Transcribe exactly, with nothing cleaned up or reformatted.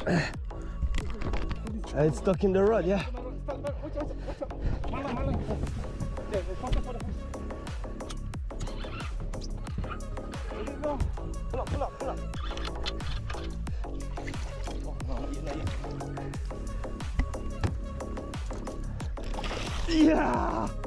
It's stuck in the rod, yeah. Pull up, pull up, pull up. Oh, no, not yet, not yet. Yeah!